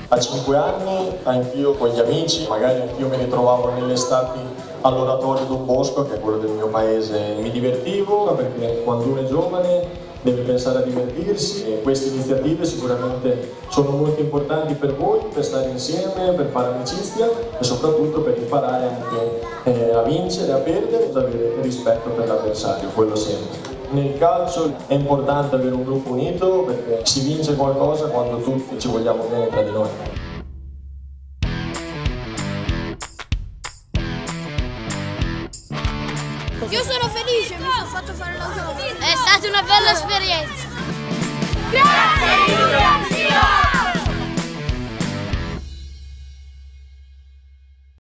A 5 anni anch'io con gli amici, magari anch'io mi ritrovavo nelle estati all'Oratorio Don Bosco, che è quello del mio paese, mi divertivo perché quando uno è giovane deve pensare a divertirsi e queste iniziative sicuramente sono molto importanti per voi, per stare insieme, per fare amicizia e soprattutto per imparare anche a vincere, a perdere e ad avere rispetto per l'avversario, quello sempre. Nel calcio è importante avere un gruppo unito perché si vince qualcosa quando tutti ci vogliamo bene tra di noi. Io sono felice, mi sono fatto fare l'autografo. È stata una bella esperienza. Grazie!